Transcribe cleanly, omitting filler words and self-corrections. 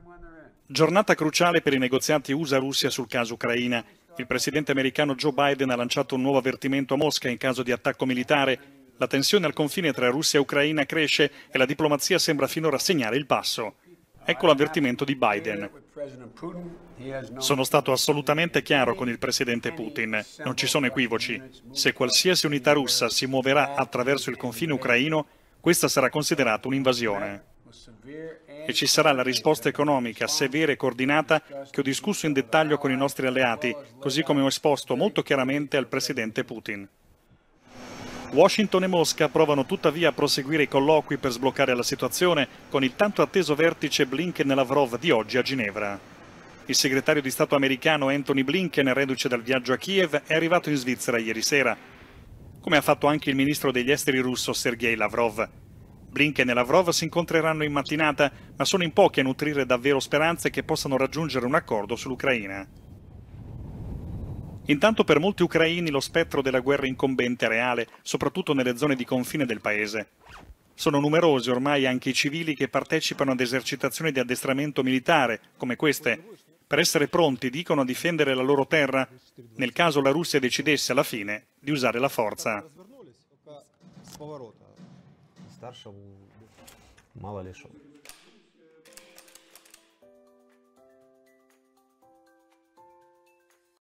Giornata cruciale per i negoziati USA-Russia sul caso Ucraina. Il presidente americano Joe Biden ha lanciato un nuovo avvertimento a Mosca in caso di attacco militare. La tensione al confine tra Russia e Ucraina cresce e la diplomazia sembra finora segnare il passo. Ecco l'avvertimento di Biden. Sono stato assolutamente chiaro con il presidente Putin. Non ci sono equivoci. Se qualsiasi unità russa si muoverà attraverso il confine ucraino, questa sarà considerata un'invasione. E ci sarà la risposta economica severa e coordinata che ho discusso in dettaglio con i nostri alleati, così come ho esposto molto chiaramente al presidente Putin. Washington e Mosca provano tuttavia a proseguire i colloqui per sbloccare la situazione con il tanto atteso vertice Blinken e Lavrov di oggi a Ginevra. Il segretario di Stato americano Anthony Blinken, reduce dal viaggio a Kiev, è arrivato in Svizzera ieri sera, come ha fatto anche il ministro degli esteri russo Sergei Lavrov. Blinken e Lavrov si incontreranno in mattinata, ma sono in pochi a nutrire davvero speranze che possano raggiungere un accordo sull'Ucraina. Intanto per molti ucraini lo spettro della guerra incombente è reale, soprattutto nelle zone di confine del paese. Sono numerosi ormai anche i civili che partecipano ad esercitazioni di addestramento militare, come queste, per essere pronti, dicono, a difendere la loro terra, nel caso la Russia decidesse alla fine di usare la forza. Старшему мало ли что.